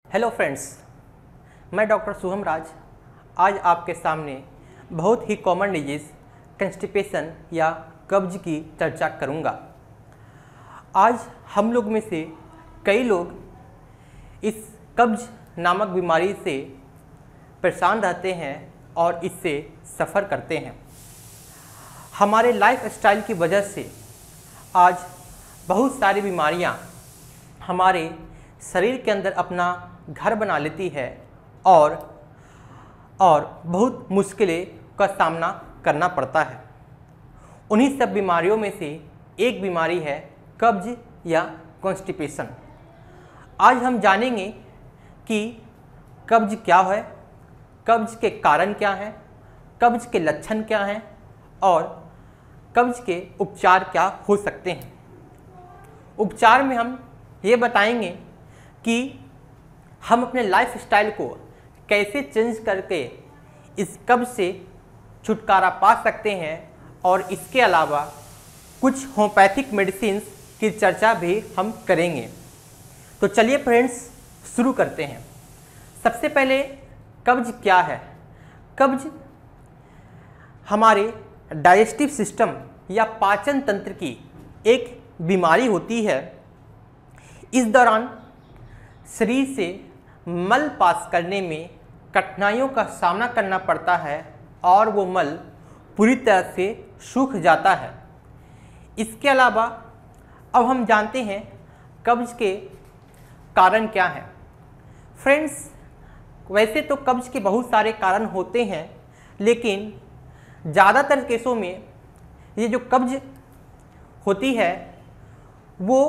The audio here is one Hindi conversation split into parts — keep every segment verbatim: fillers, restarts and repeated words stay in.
हेलो फ्रेंड्स, मैं डॉक्टर शुभम राज आज आपके सामने बहुत ही कॉमन डिजीज़ कंस्टिपेशन या कब्ज की चर्चा करूंगा। आज हम लोग में से कई लोग इस कब्ज नामक बीमारी से परेशान रहते हैं और इससे सफ़र करते हैं। हमारे लाइफ स्टाइल की वजह से आज बहुत सारी बीमारियां हमारे शरीर के अंदर अपना घर बना लेती है और और बहुत मुश्किलें का सामना करना पड़ता है। उन्हीं सब बीमारियों में से एक बीमारी है कब्ज या कॉन्स्टिपेशन। आज हम जानेंगे कि कब्ज क्या है, कब्ज के कारण क्या हैं, कब्ज के लक्षण क्या हैं और कब्ज के उपचार क्या हो सकते हैं। उपचार में हम ये बताएंगे कि हम अपने लाइफ स्टाइल को कैसे चेंज करके इस कब्ज से छुटकारा पा सकते हैं और इसके अलावा कुछ होम्योपैथिक मेडिसिन की चर्चा भी हम करेंगे। तो चलिए फ्रेंड्स शुरू करते हैं। सबसे पहले कब्ज क्या है। कब्ज हमारे डाइजेस्टिव सिस्टम या पाचन तंत्र की एक बीमारी होती है। इस दौरान शरीर से मल पास करने में कठिनाइयों का सामना करना पड़ता है और वो मल पूरी तरह से सूख जाता है। इसके अलावा अब हम जानते हैं कब्ज के कारण क्या हैं। फ्रेंड्स, वैसे तो कब्ज के बहुत सारे कारण होते हैं, लेकिन ज़्यादातर केसों में ये जो कब्ज होती है वो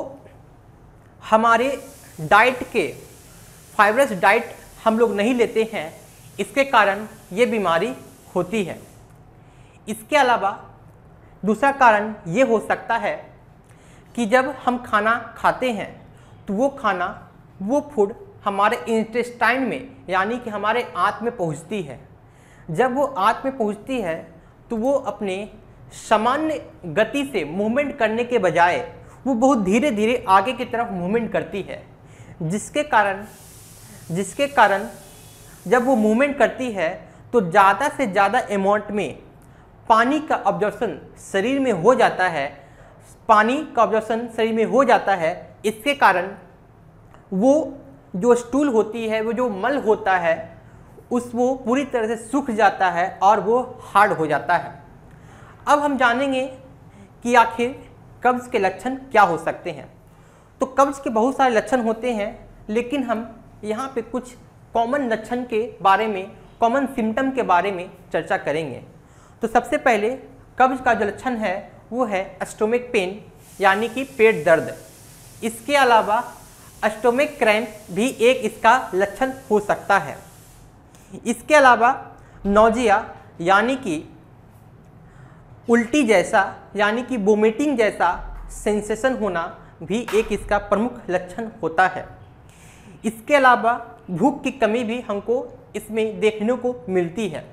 हमारे डाइट के फाइबरस डाइट हम लोग नहीं लेते हैं, इसके कारण ये बीमारी होती है। इसके अलावा दूसरा कारण ये हो सकता है कि जब हम खाना खाते हैं तो वो खाना वो फूड हमारे इंटेस्टाइन में यानी कि हमारे आंत में पहुंचती है। जब वो आंत में पहुंचती है तो वो अपने सामान्य गति से मूवमेंट करने के बजाय वो बहुत धीरे धीरे आगे की तरफ मूवमेंट करती है, जिसके कारण जिसके कारण जब वो मूवमेंट करती है तो ज़्यादा से ज़्यादा अमाउंट में पानी का ऑब्जॉर्प्शन शरीर में हो जाता है पानी का ऑब्जॉर्प्शन शरीर में हो जाता है। इसके कारण वो जो स्टूल होती है, वो जो मल होता है, उस वो पूरी तरह से सूख जाता है और वो हार्ड हो जाता है। अब हम जानेंगे कि आखिर कब्ज के लक्षण क्या हो सकते हैं। तो कब्ज के बहुत सारे लक्षण होते हैं, लेकिन हम यहाँ पे कुछ कॉमन लक्षण के बारे में, कॉमन सिम्टम के बारे में चर्चा करेंगे। तो सबसे पहले कब्ज का जो लक्षण है वो है स्टोमक पेन यानी कि पेट दर्द। इसके अलावा स्टोमक क्रैम्प भी एक इसका लक्षण हो सकता है। इसके अलावा नौजिया यानी कि उल्टी जैसा यानी कि वोमिटिंग जैसा सेंसेशन होना भी एक इसका प्रमुख लक्षण होता है। इसके अलावा भूख की कमी भी हमको इसमें देखने को मिलती है।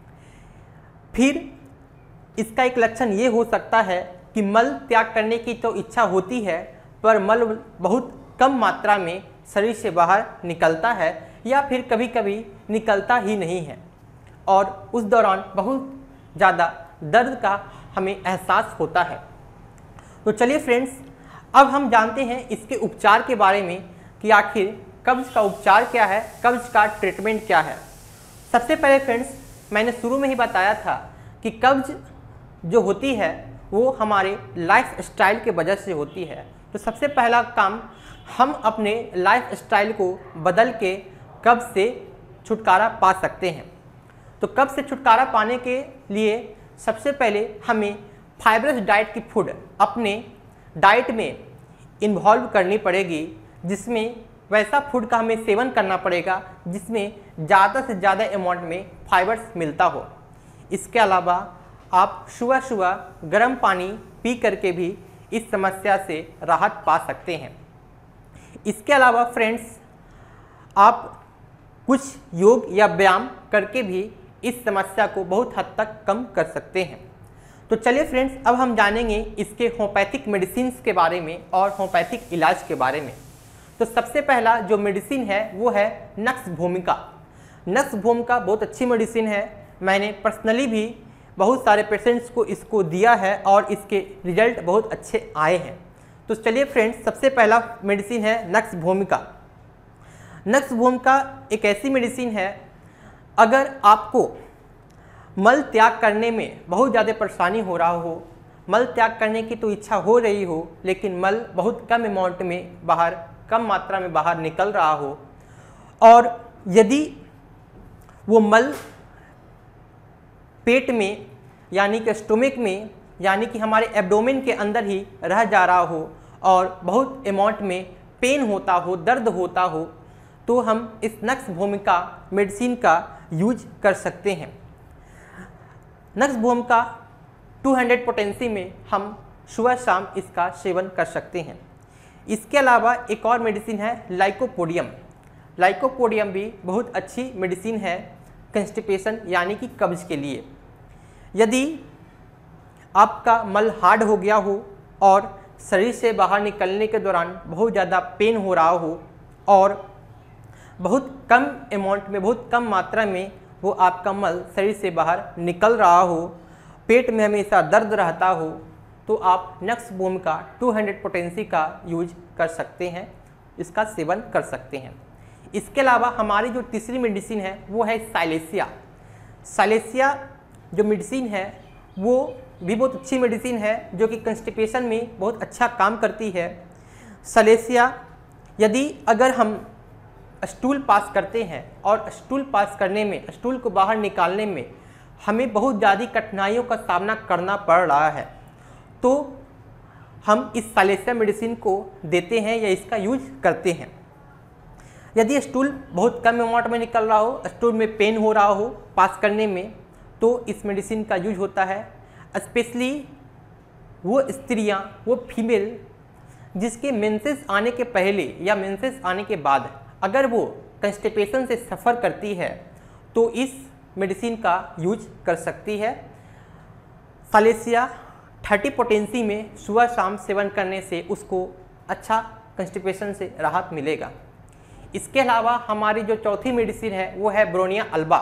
फिर इसका एक लक्षण ये हो सकता है कि मल त्याग करने की तो इच्छा होती है, पर मल बहुत कम मात्रा में शरीर से बाहर निकलता है या फिर कभी कभी निकलता ही नहीं है और उस दौरान बहुत ज़्यादा दर्द का हमें एहसास होता है। तो चलिए फ्रेंड्स, अब हम जानते हैं इसके उपचार के बारे में कि आखिर कब्ज का उपचार क्या है, कब्ज का ट्रीटमेंट क्या है। सबसे पहले फ्रेंड्स, मैंने शुरू में ही बताया था कि कब्ज जो होती है वो हमारे लाइफ स्टाइल के वजह से होती है। तो सबसे पहला काम, हम अपने लाइफ स्टाइल को बदल के कब्ज से छुटकारा पा सकते हैं। तो कब्ज से छुटकारा पाने के लिए सबसे पहले हमें फाइबरस डाइट की फूड अपने डाइट में इन्वॉल्व करनी पड़ेगी, जिसमें वैसा फूड का हमें सेवन करना पड़ेगा जिसमें ज़्यादा से ज़्यादा अमाउंट में फाइबर्स मिलता हो। इसके अलावा आप सुबह सुबह गर्म पानी पी करके भी इस समस्या से राहत पा सकते हैं। इसके अलावा फ्रेंड्स, आप कुछ योग या व्यायाम करके भी इस समस्या को बहुत हद तक कम कर सकते हैं। तो चलिए फ्रेंड्स, अब हम जानेंगे इसके होम्योपैथिक मेडिसिन के बारे में और होम्योपैथिक इलाज के बारे में। तो सबसे पहला जो मेडिसिन है वो है नक्स भूमिका। नक्स भूमिका बहुत अच्छी मेडिसिन है, मैंने पर्सनली भी बहुत सारे पेशेंट्स को इसको दिया है और इसके रिजल्ट बहुत अच्छे आए हैं। तो चलिए फ्रेंड्स, सबसे पहला मेडिसिन है नक्स भूमिका। नक्स भूमिका एक ऐसी मेडिसिन है, अगर आपको मल त्याग करने में बहुत ज़्यादा परेशानी हो रहा हो, मल त्याग करने की तो इच्छा हो रही हो लेकिन मल बहुत कम अमाउंट में बाहर, कम मात्रा में बाहर निकल रहा हो, और यदि वो मल पेट में यानी कि स्टोमिक में यानी कि हमारे एब्डोमेन के अंदर ही रह जा रहा हो और बहुत अमाउंट में पेन होता हो, दर्द होता हो, तो हम इस नक्स भूमिका मेडिसिन का यूज कर सकते हैं। नक्स भूमिका दो सौ पोटेंसी में हम सुबह शाम इसका सेवन कर सकते हैं। इसके अलावा एक और मेडिसिन है लाइकोपोडियम। लाइकोपोडियम भी बहुत अच्छी मेडिसिन है कंस्टिपेशन यानी कि कब्ज के लिए। यदि आपका मल हार्ड हो गया हो और शरीर से बाहर निकलने के दौरान बहुत ज़्यादा पेन हो रहा हो और बहुत कम अमाउंट में, बहुत कम मात्रा में वो आपका मल शरीर से बाहर निकल रहा हो, पेट में हमेशा दर्द रहता हो, तो आप नक्स भूमिका दो सौ पोटेंसी का यूज कर सकते हैं, इसका सेवन कर सकते हैं। इसके अलावा हमारी जो तीसरी मेडिसिन है वो है साइलेसिया। साइलेसिया जो मेडिसिन है वो भी बहुत अच्छी मेडिसिन है जो कि कंस्टिपेशन में बहुत अच्छा काम करती है। साइलेसिया यदि अगर हम स्टूल पास करते हैं और स्टूल पास करने में, स्टूल को बाहर निकालने में हमें बहुत ज़्यादा कठिनाइयों का सामना करना पड़ रहा है, तो हम इस साइलेसिया मेडिसिन को देते हैं या इसका यूज करते हैं। यदि स्टूल बहुत कम अमाउंट में निकल रहा हो, स्टूल में पेन हो रहा हो पास करने में, तो इस मेडिसिन का यूज होता है। स्पेशली वो स्त्रियां, वो फीमेल जिसके मेंसेस आने के पहले या मेंसेस आने के बाद अगर वो कंस्टिपेशन से सफ़र करती है तो इस मेडिसिन का यूज कर सकती है। साइलेसिया तीस पोटेंसी में सुबह शाम सेवन करने से उसको अच्छा कंस्टिपेशन से राहत मिलेगा। इसके अलावा हमारी जो चौथी मेडिसिन है वो है ब्रोनिया अल्बा।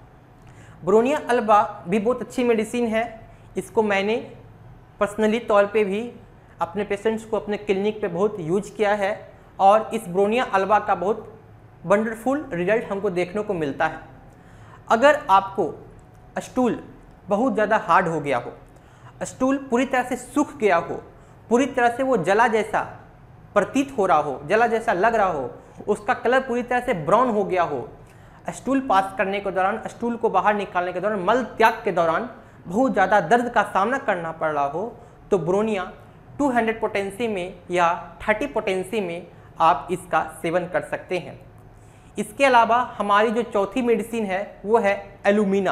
ब्रोनिया अल्बा भी बहुत अच्छी मेडिसिन है। इसको मैंने पर्सनली तौर पे भी अपने पेशेंट्स को अपने क्लिनिक पे बहुत यूज किया है और इस ब्रोनिया अल्बा का बहुत वंडरफुल रिजल्ट हमको देखने को मिलता है। अगर आपको स्टूल बहुत ज़्यादा हार्ड हो गया हो, स्टूल पूरी तरह से सूख गया हो, पूरी तरह से वो जला जैसा प्रतीत हो रहा हो, जला जैसा लग रहा हो, उसका कलर पूरी तरह से ब्राउन हो गया हो, स्टूल पास करने के दौरान, स्टूल को बाहर निकालने के दौरान, मल त्याग के दौरान बहुत ज़्यादा दर्द का सामना करना पड़ रहा हो, तो ब्रोनिया दो सौ पोटेंसी में या तीस पोटेंसी में आप इसका सेवन कर सकते हैं। इसके अलावा हमारी जो चौथी मेडिसिन है वो है एलुमिना।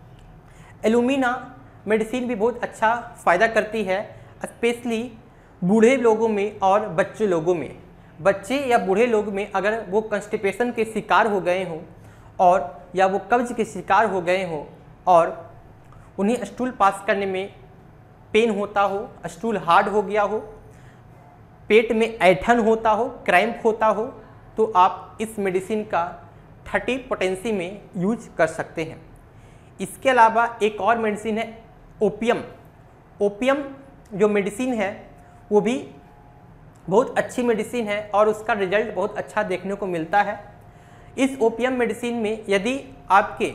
एलुमिना मेडिसिन भी बहुत अच्छा फ़ायदा करती है, स्पेशली बूढ़े लोगों में और बच्चे लोगों में। बच्चे या बूढ़े लोग में अगर वो कंस्टिपेशन के शिकार हो गए हों और या वो कब्ज के शिकार हो गए हों और उन्हें स्टूल पास करने में पेन होता हो, स्टूल हार्ड हो गया हो, पेट में ऐंठन होता हो, क्रैम्प होता हो, तो आप इस मेडिसिन का तीस पोटेंसी में यूज कर सकते हैं। इसके अलावा एक और मेडिसिन है ओपियम। ओपियम जो मेडिसिन है वो भी बहुत अच्छी मेडिसिन है और उसका रिजल्ट बहुत अच्छा देखने को मिलता है। इस ओपियम मेडिसिन में यदि आपके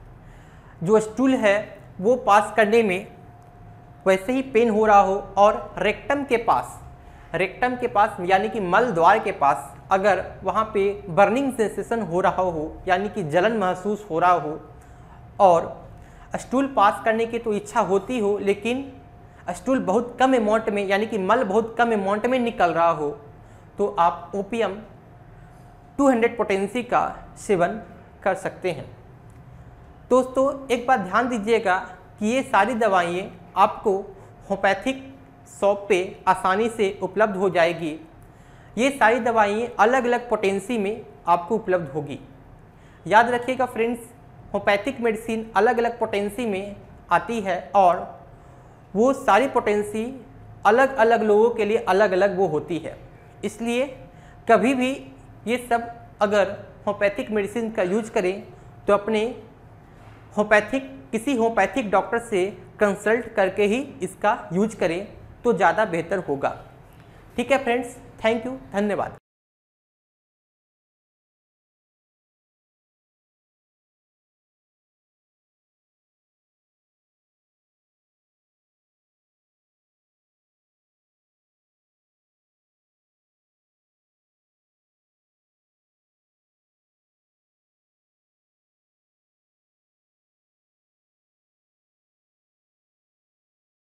जो स्टूल है वो पास करने में वैसे ही पेन हो रहा हो और रेक्टम के पास रेक्टम के पास यानी कि मल द्वार के पास अगर वहाँ पे बर्निंग सेंसेशन हो रहा हो यानी कि जलन महसूस हो रहा हो और स्टूल पास करने की तो इच्छा होती हो लेकिन स्टूल बहुत कम अमाउंट में यानी कि मल बहुत कम अमाउंट में निकल रहा हो, तो आप ओपियम दो सौ पोटेंसी का सेवन कर सकते हैं। दोस्तों एक बात ध्यान दीजिएगा कि ये सारी दवाइयाँ आपको होम्योपैथिक शॉप पे आसानी से उपलब्ध हो जाएगी। ये सारी दवाइयाँ अलग अलग पोटेंसी में आपको उपलब्ध होगी। याद रखिएगा फ्रेंड्स, होम्योपैथिक मेडिसिन अलग अलग पोटेंसी में आती है और वो सारी पोटेंसी अलग अलग लोगों के लिए अलग अलग वो होती है। इसलिए कभी भी ये सब अगर होम्योपैथिक मेडिसिन का यूज करें तो अपने होम्योपैथिक किसी होम्योपैथिक डॉक्टर से कंसल्ट करके ही इसका यूज करें तो ज़्यादा बेहतर होगा। ठीक है फ्रेंड्स, थैंक यू, धन्यवाद।